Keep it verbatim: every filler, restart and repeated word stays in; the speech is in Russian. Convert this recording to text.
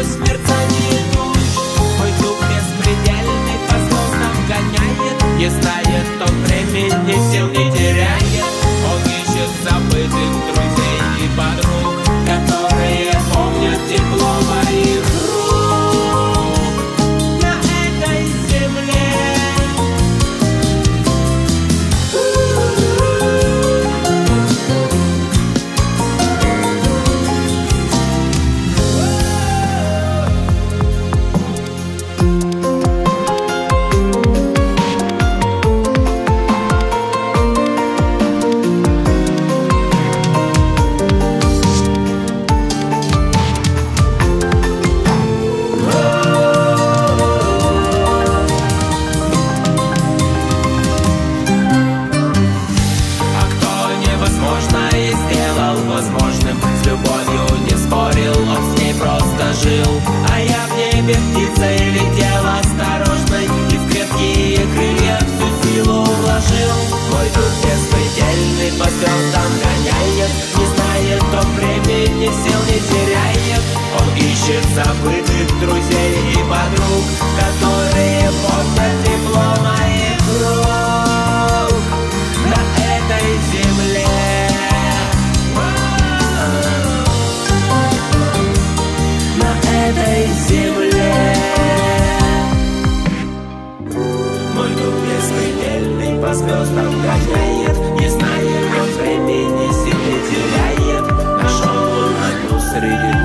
сквозь мерцание душ. Мой дух беспредельный по звездам гоняет, не знает он времени, сил не теряет. Он ищет забытых друзей и подруг, которые помнят тепло моих рук на этой земле. Возможным, с любовью не спорил, он с ней просто жил. А я в небе птицей летел осторожной и в крепкие крылья всю силу вложил. Мой дух беспредельный по звездам гоняет, не знает он времени, сил не теряет. Он ищет забытых друзей и подруг, которые помнят тепло моих рук на этой земле. Этой земле. Мой дух беспредельный по звездам гоняет, не знает он времени, сил не теряет. Нашел он одну среди